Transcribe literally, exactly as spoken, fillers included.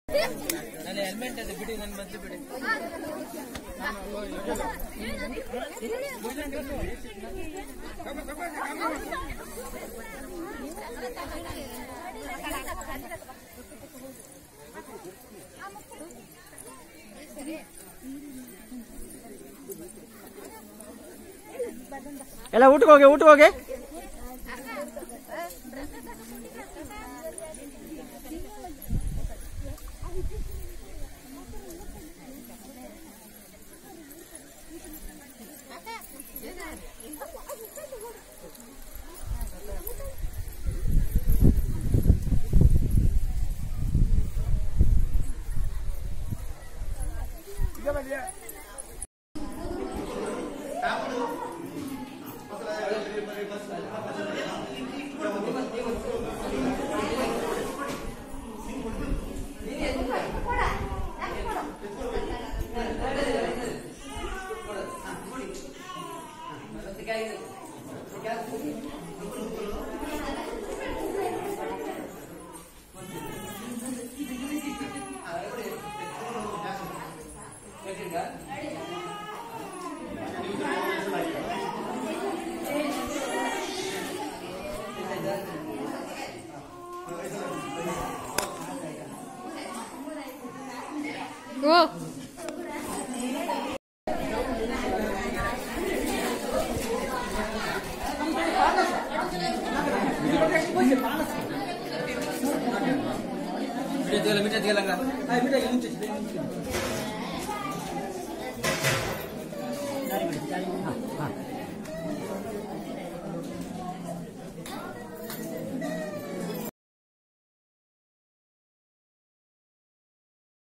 ನನ್ನ ಹೆಲ್ಮೆಟ್ ಅದು ಬಿಡಿ, ನನ್ನ ಮತ್ತೆ ಬಿಡಿ. ಎಲ್ಲ ಊಟಕ್ಕೆ ಹೋಗಿ ಊಟಕ್ಕೆ ಹೋಗಿ Go. Minta dia lah, minta dia lah enggak? Ayo minta dia, minta dia.